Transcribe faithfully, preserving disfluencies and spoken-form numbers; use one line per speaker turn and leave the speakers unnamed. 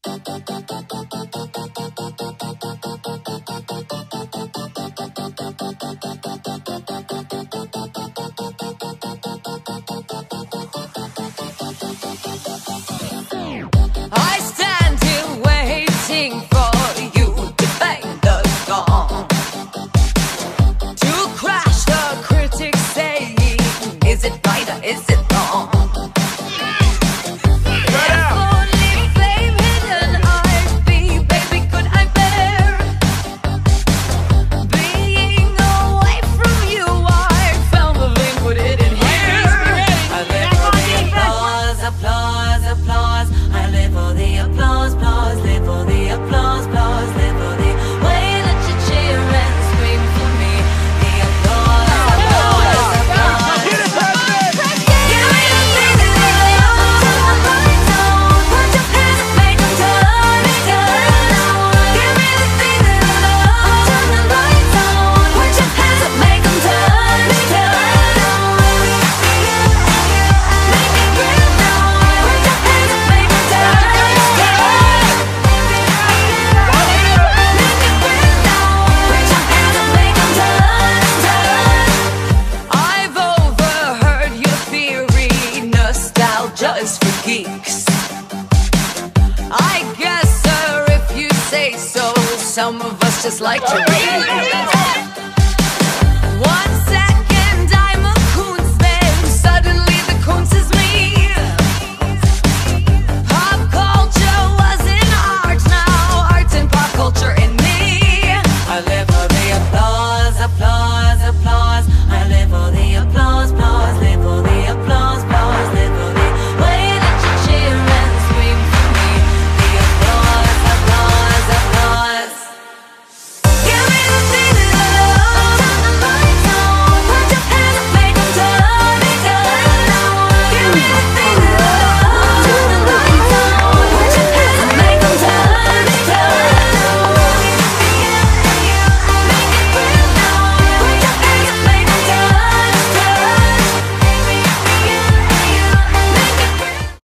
I stand here waiting for you to fade the song, to crash the critics saying, is it right or is it wrong? If only flame hidden I'd be, baby, could I bear being away from you? I found the link, put it in here. I live for the applause, applause, applause. I live for the applause, applause, live for the applause, applause, live for the way that you cheer and scream for me. The applause, applause, applause. Give me the feeling, turn the lights on, put your hands up, make them turn, turn. Give me the feeling, turn the lights on, put your hands up, make them turn, turn. Make it real now, put your hands up, make them turn, turn. Make it real now, put your hands up, make them turn, turn. I've overheard your theory, nostalgia is for geeks. I guess, sir, if you say so, some of us just like to read.